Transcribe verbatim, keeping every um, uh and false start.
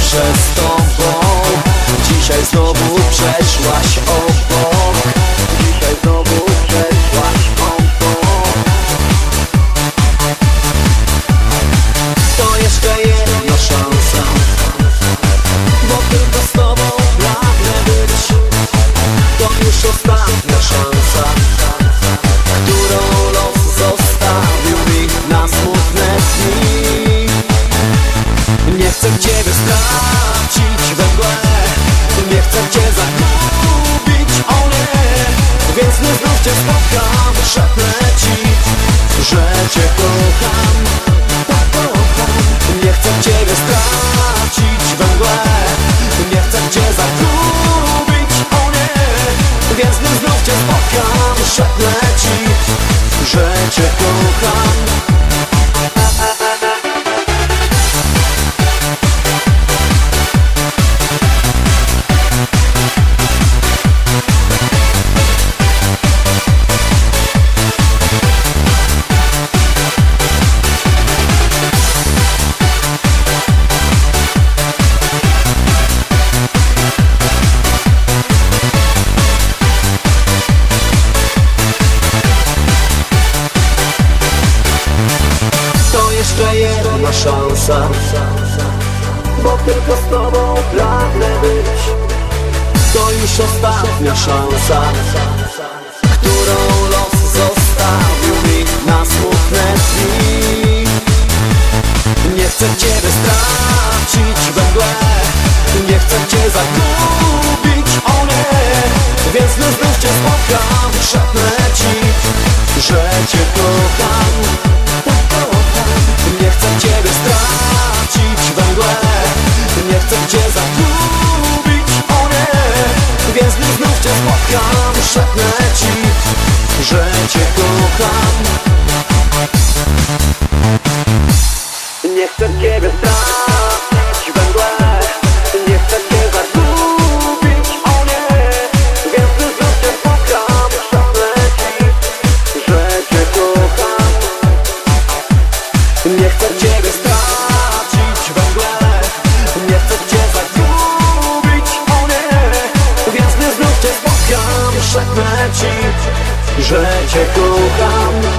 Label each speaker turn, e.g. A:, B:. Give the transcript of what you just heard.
A: że z tobą dzisiaj znowu przeszłaś obok. Dzisiaj znowu przeszłaś obok. To jeszcze jedna szansa, bo tylko z tobą pragnę być. To już ostatnia szansa, którą los zostawił mi na smutne dni. Nie chcę ciebie stracić we mgle, nie chcę cię zagubić, o nie. Więc nie znów cię spotkam, szepnę ci, że cię kocham, tak kocham. Nie chcę ciebie stracić we mgle, nie chcę cię zagubić, o nie. Więc nie znów cię spotkam, szepnę ci, że cię kocham. Jeszcze jedna szansa, bo tylko z tobą pragnę być. To już ostatnia szansa, którą los zostawił mi na smutne dni. Nie chcę ciebie stracić we mgle, nie chcę cię zagubić, o nie. Więc nie znów cię spotkam, szepnę ci, że cię kocham. Nie chcę ciebie stracić we mgle, nie chcę cię zagubić, o nie. Więc nie znów cię spotkam, szepnę ci, że cię kocham. Nie chcę ciebie stracić we mgle, nie chcę cię zagubić, o nie. Więc nie znów cię spotkam, szepnę ci, że cię kocham. Nie chcę ciebie stracić we mgle, nie chcę cię zagubić, o nie. Więc nie znów cię spotkam, szepnę ci, że cię kocham.